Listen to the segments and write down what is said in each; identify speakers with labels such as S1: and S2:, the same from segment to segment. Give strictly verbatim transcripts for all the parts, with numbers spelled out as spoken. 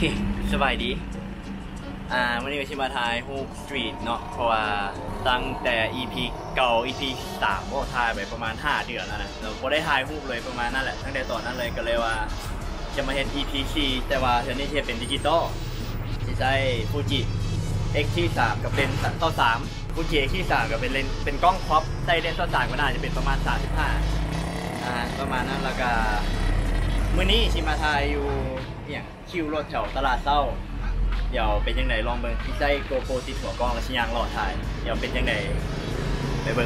S1: เคสบายดีอ่าวันนี้ก็ชิมาถ่ายฮูปสตรีทเนาะเพราะว่าตั้งแต่ อี พี เก่า อี พี สามก็ถ่ายไปประมาณห้าเดือนแล้วนะเราก็ได้ถ่ายฮูปเลยประมาณนั่นแหละตั้งแต่ตอนนั้นเลยก็เลยว่าจะมาเห็น อี พี สี่แต่ว่าเทอนี้จะเป็นดิจิตอลที่ใช้ฟูจิ เอ็กซ์ ที สามกับเลนส์ต่อสามฟูจิ เอ็กซ์ ที สามกับเป็นเลนส์เป็นกล้องครอปใช้เลนส์ต่อสามก็น่าจะเป็นประมาณสามสิบห้าอ่าประมาณนั้นแล้วก็มื้อนี้ชิมาถ่ายอยู่เนี่ยคิวรถแถวตลาดเศร้าเดี๋ยวเป็นยังไงลองเบิ่งที่ใช้โกโปรติดหัวกล้องแล้วชิยางหล่อถ่ายเดี๋ยวเป็นยังไงไปเบิ่ง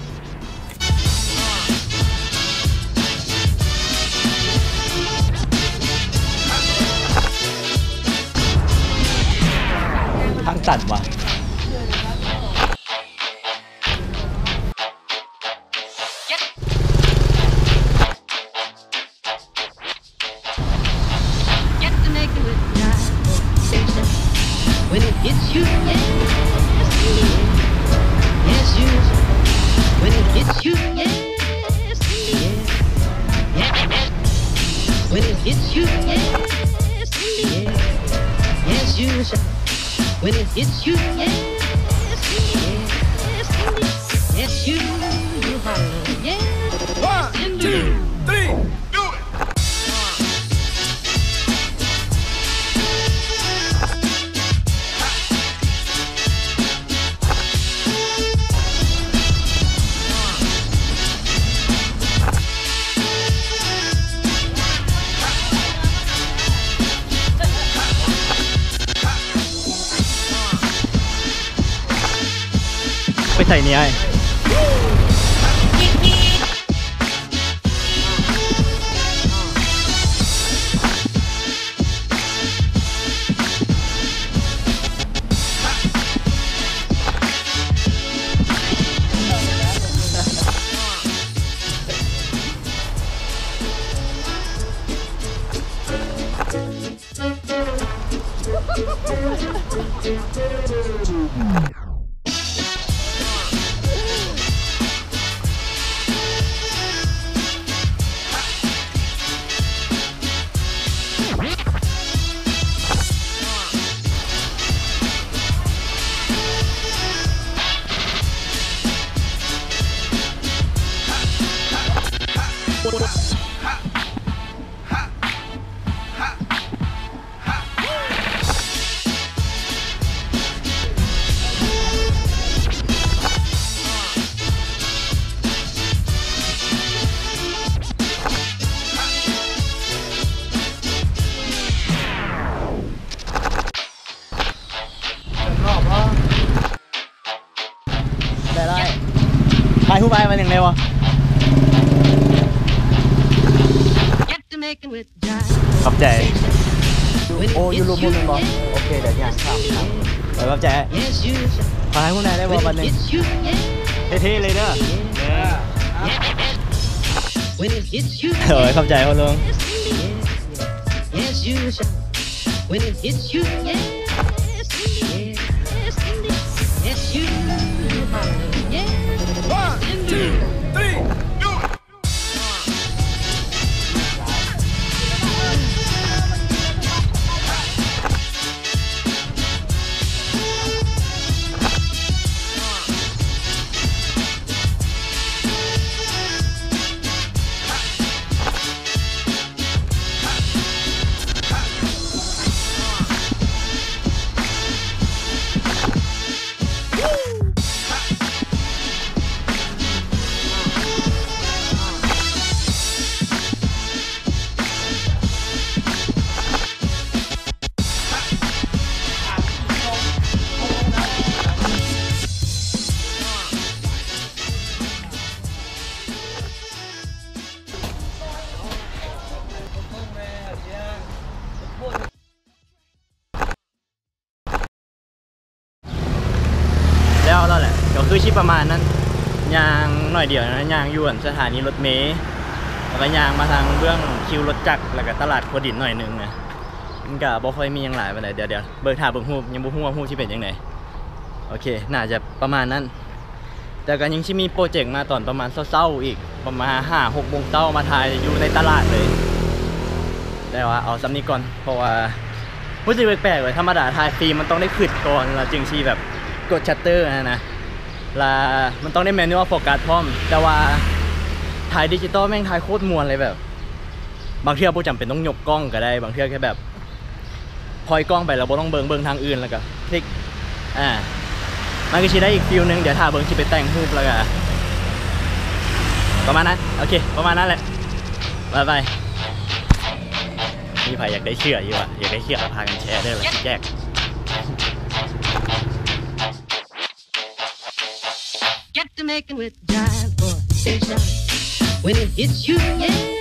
S1: ทางตัดว่ะWhen it hits you, yes, yes, you. When it hits you, yes, yes, yes. When it hits you, yes, yes, yes, you. When it hits you, yes, yes, yes, you. You holler, yes. One, two, three. ไปใส่นี่ไอ้ถ่ายรูปไปมันอย่างไรวะขอบใจโอ้ยูรูมุนมันบอกโอเคเดี๋ยวงานข้ามครับขอบใจถ่ายรูปไหนได้บ่วันนึงเท่ๆเลยเด้อเออขอบใจพ่อลุงOne, two, three, do it! แล้วแหละก็คือชิประมาณนั้นยางหน่อยเดียวนะยางยวนสถานีรถเมล์แล้วก็ยางมาทางเบื้องคิวรถจักรแล้วก็ตลาดโคดินหน่อยนึงนะมันก็บ่ค่อยมีอย่างหลายไปไหนเดี๋ยวเดี๋ยวเบิกถ่าเบิกหูยังบ่ฮู้ว่าหูที่เป็นยังไงโอเคน่าจะประมาณนั้นแต่ก็ยังชิมีโปรเจกต์มาตอนประมาณเช้าๆอีกประมาณห้าหกโมงเช้ามาถ่ายอยู่ในตลาดเลยแต่ว่าเอาซ้ำนี้ก่อนเพราะว่ารู้สึกแปลกๆเลยธรรมดาถ่ายฟิล์มมันต้องได้ขึ้นก่อนแล้วจึงชีแบบกดชัตเตอร์นะนะลามันต้องได้แมนนวลโฟกัสพร้อมแต่ว่าถ่ายดิจิตอลแม่งถ่ายโคตรมวลเลยแบบบางเที่ยวผู้จำเป็นต้องยกกล้องก็ได้บางเที่ยวแค่แบบพอยกล้องไปแล้วบ่ต้องเบิงเบิงทางอื่นแล้วก็คลิกอ่ามันก็ชี้ได้อีกฟิลนึงเดี๋ยวถ่ายเบิงชี้ไปแต่งรูปแล้วก็ประมาณนั้นโอเคประมาณนั้นแหละบายบายมีใครอยากได้เชื่ออยู่อ่ะอยากได้เชื่อพากันแชร์ได้เลยแยก
S2: Get to making with jive or station when it hits you, yeah.